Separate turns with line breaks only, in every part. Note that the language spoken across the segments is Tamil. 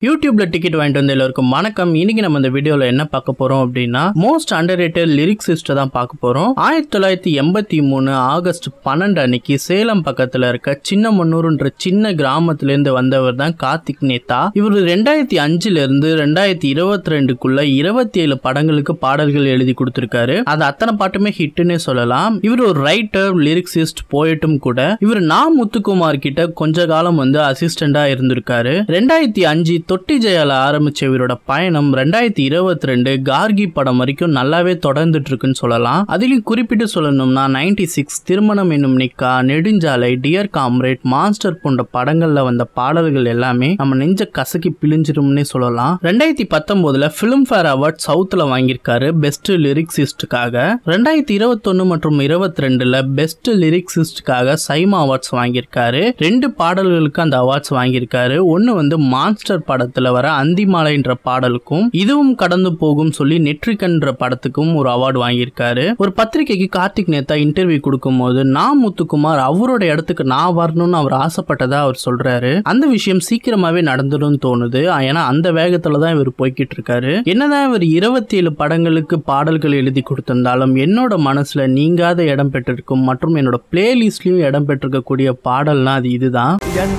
யூடியூப்ல டிக்கெட் வாங்கிட்டு வந்து எல்லாருக்கும் வணக்கம். இன்னைக்கு நம்ம இந்த வீடியோல என்ன பார்க்க போறோம் அப்படின்னா மோஸ்ட் அண்டர்ரேட்டட் லிரிக்ஸிஸ்ட் தான் பார்க்க போறோம். 1983 ஆகஸ்ட் 12 அன்னைக்கு சேலம் பக்கத்துல இருக்க சின்னமன்னூர்ன்ற சின்ன கிராமத்துல இருந்து வந்தவர் தான் கார்த்திக் நேதா. இவர் 2005ல இருந்து 2022க்குள்ள 27 படங்களுக்கு பாடல்கள் எழுதி கொடுத்திருக்காரு. அது அத்தனை பாட்டுமே ஹிட்னே சொல்லலாம். இவர் ஒரு ரைட்டர், லிரிக்ஸிஸ்ட், போயட்டும் கூட. இவர் முத்துக்குமார் கிட்ட கொஞ்ச காலம் வந்து அசிஸ்டண்டா இருந்திருக்காரு. 2005 தொட்டி ஜெயால ஆரம்பிச்ச இவரோட பயணம் 2022 கார்கி படம் வரைக்கும் நல்லாவே தொடர்ந்துட்டு இருக்குன்னு சொல்லலாம். அதிலும் குறிப்பிட்டு சொல்லணும்னா 96 திருமணம் என்னும் நிக்கா, நெடுஞ்சாலை, டியர் காம்ரேட், மாஸ்டர் போன்ற படங்கள்ல வந்த பாடல்கள் எல்லாமே நம்ம நெஞ்ச கசக்கி பிழிஞ்சிரும்னே சொல்லலாம். 2019 பிலிம்ஃபேர் அவார்ட் சவுத்ல வாங்கியிருக்காரு பெஸ்ட் லிரிக்ஸிஸ்டுக்காக. 2021 மற்றும் 22ல பெஸ்ட் லிரிக்ஸிஸ்டுக்காக சைமா அவார்ட்ஸ் வாங்கியிருக்காரு. 2 பாடல்களுக்கு அந்த அவார்ட்ஸ் வாங்கியிருக்காரு. ஒன்னு வந்து மான்ஸ்டர் படத்துல வர அந்திமாலைன்ற பாடலுக்கும், இதுவும் கடந்து போகும் சொல்லி நெற்றிக்கன்ற படத்துக்கும் ஒரு அவார்டு வாங்கியிருக்காரு. ஒரு பத்திரிகைக்கு கார்த்திக் நேதா இன்டர்வியூ கொடுக்கும் போது முத்துக்குமார் அவரோட இடத்துக்கு நான் வரணும்னு அவர் ஆசைப்பட்டதா அவர் சொல்றாரு. அந்த விஷயம் சீக்கிரமாவே நடந்துடும் தோணுது. ஏன்னா அந்த வேகத்துலதான் இவர் போய்கிட்டு இருக்காரு. என்னதான் இவர் 27 படங்களுக்கு பாடல்கள் எழுதி கொடுத்திருந்தாலும் என்னோட மனசுல நீங்காத இடம் பெற்றிருக்கும் மற்றும் என்னோட பிளேலிஸ்ட்லயும் இடம் பெற்றிருக்கக்கூடிய பாடல்னா அது இதுதான்.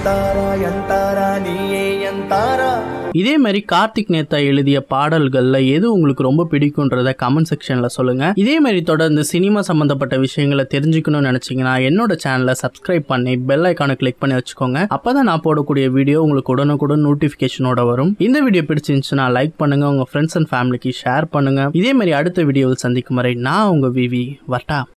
இதே மாதிரி கார்த்திக் நேதா எழுதிய பாடல்கள்ல எது உங்களுக்கு ரொம்ப பிடிக்கும்ன்றத கமெண்ட் செக்ஷன்ல சொல்லுங்க. இதே மாதிரி தொடர்ந்து சினிமா சம்பந்தப்பட்ட விஷயங்களை தெரிஞ்சுக்கணும்னு நினைச்சீங்கன்னா என்னோட சேனலை சப்ஸ்கிரைப் பண்ணி பெல் ஐக்கானை கிளிக் பண்ணி வச்சுக்கோங்க. அப்பதான் நான் போடக்கூடிய வீடியோ உங்களுக்கு உடனுக்குடன் நோட்டிபிகேஷனோட வரும். இந்த வீடியோ பிடிச்சிருந்துச்சுன்னா லைக் பண்ணுங்க, உங்க ஃப்ரெண்ட்ஸ் அண்ட் ஃபேமிலிக்கு ஷேர் பண்ணுங்க. இதே மாதிரி அடுத்த வீடியோவில் சந்திக்கும் வரை நான் உங்க விவி வட்டா.